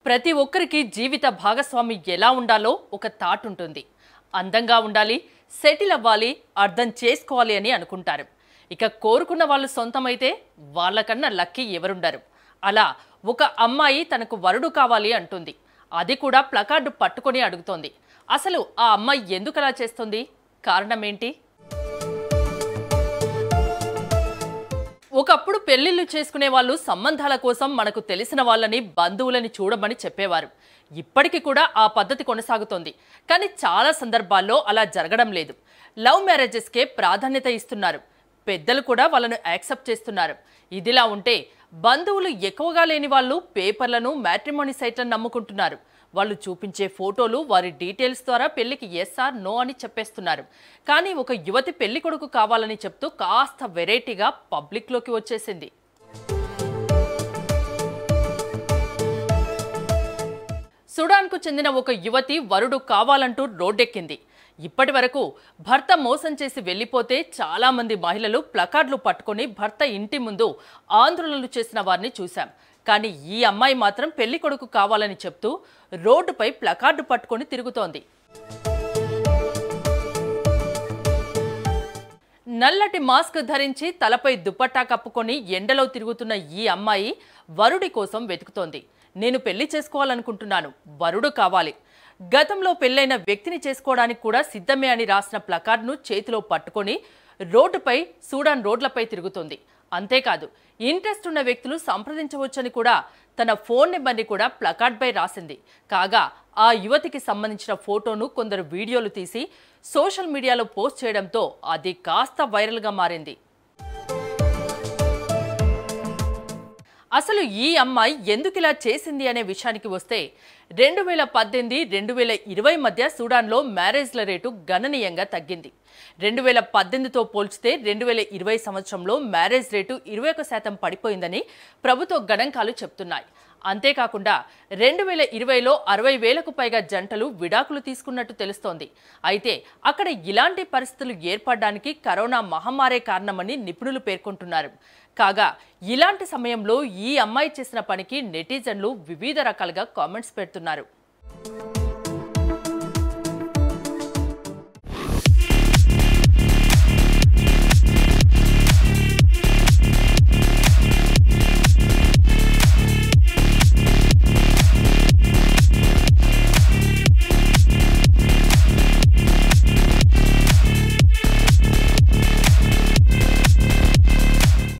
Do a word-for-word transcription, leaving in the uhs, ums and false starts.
ప్రతి ఒక్కరికి జీవిత భాగస్వామి ఎలా ఉండాలో ఒక థాట్ ఉంటుంది. అందంగా ఉండాలి, సెటిల్ అవ్వాలి, అర్థం చేసుకోవాలి అని అనుకుంటారు. ఇక కోరుకున్న వాళ్ళు సొంతమైతే వాళ్ళకన్నా లక్కీ ఎవరుండరు. అలా ఒక అమ్మాయి తనకు వరుడు కావాలి అంటుంది. అది కూడా ప్లకార్డు పట్టుకొని అడుగుతోంది. అసలు ఆ అమ్మాయి ఎందుకు అలా చేస్తుంది? కారణం ఏంటి? ఒకప్పుడు పెళ్లిళ్ళు చేసుకునే వాళ్ళు సంబంధాల కోసం మనకు తెలిసిన వాళ్ళని, బంధువులని చూడమని చెప్పేవారు. ఇప్పటికీ కూడా ఆ పద్ధతి కొనసాగుతోంది. కానీ చాలా సందర్భాల్లో అలా జరగడం లేదు. లవ్ మ్యారేజెస్కే ప్రాధాన్యత ఇస్తున్నారు. పెద్దలు కూడా వాళ్ళను యాక్సెప్ట్ చేస్తున్నారు. ఇదిలా ఉంటే బంధువులు ఎక్కువగా లేని వాళ్ళు పేపర్లను, మ్యాట్రిమోనీ సైట్లను నమ్ముకుంటున్నారు. వాళ్ళు చూపించే ఫోటోలు, వారి డీటెయిల్స్ ద్వారా పెళ్లికి ఎస్ ఆర్ నో అని చెప్పేస్తున్నారు. కానీ ఒక యువతి పెళ్లి కొడుకు కావాలని చెప్తూ కాస్త వెరైటీగా పబ్లిక్లోకి వచ్చేసింది. సుడాన్కు చెందిన ఒక యువతి వరుడు కావాలంటూ రోడ్డెక్కింది. ఇప్పటి వరకు భర్త మోసం చేసి వెళ్లిపోతే చాలా మంది మహిళలు ప్లకార్డులు పట్టుకొని భర్త ఇంటి ముందు ఆందోళనలు చేసిన వారిని చూశాం. కానీ ఈ అమ్మాయి మాత్రం పెళ్లి కొడుకు కావాలని చెప్తూ రోడ్డుపై ప్లకార్డు పట్టుకొని తిరుగుతోంది. నల్లటి మాస్క్ ధరించి తలపై దుపట్టా కప్పుకొని ఎండలో తిరుగుతున్న ఈ అమ్మాయి వరుడి కోసం వెతుకుతోంది. నేను పెళ్లి చేసుకోవాలనుకుంటున్నాను, వరుడు కావాలి. గతంలో పెళ్లైన వ్యక్తిని చేసుకోవడానికి కూడా సిద్ధమే అని రాసిన ప్లకార్డును చేతిలో పట్టుకొని రోడ్డుపై, సూడాన్ రోడ్లపై తిరుగుతోంది. అంతేకాదు, ఇంట్రెస్ట్ ఉన్న వ్యక్తులు సంప్రదించవచ్చని కూడా తన ఫోన్ నెంబర్ని కూడా ప్లకార్డ్పై రాసింది. కాగా ఆ యువతికి సంబంధించిన ఫోటోను కొందరు వీడియోలు తీసి సోషల్ మీడియాలో పోస్ట్ చేయడంతో అది కాస్త వైరల్గా మారింది. అసలు ఈ అమ్మాయి ఎందుకు ఇలా చేసింది అనే విషయానికి వస్తే, రెండు వేల పద్దెనిమిది రెండు వేల ఇరవై మధ్య సూడాన్లో మ్యారేజ్ల రేటు గణనీయంగా తగ్గింది. రెండు వేల పద్దెనిమిదితో పోల్చితే రెండు వేల ఇరవై సంవత్సరంలో మ్యారేజ్ రేటు ఇరవై ఒక శాతం పడిపోయిందని ప్రభుత్వ గణాంకాలు చెప్తున్నాయి. అంతేకాకుండా రెండు వేల ఇరవైలో అరవై వేలకు పైగా జంటలు విడాకులు తీసుకున్నట్టు తెలుస్తోంది. అయితే అక్కడ ఇలాంటి పరిస్థితులు ఏర్పడడానికి కరోనా మహమ్మారే కారణమని నిపుణులు పేర్కొంటున్నారు. కాగా ఇలాంటి సమయంలో ఈ అమ్మాయి చేసిన పనికి నెటిజన్లు వివిధ రకాలుగా కామెంట్స్ పెడుతున్నారు.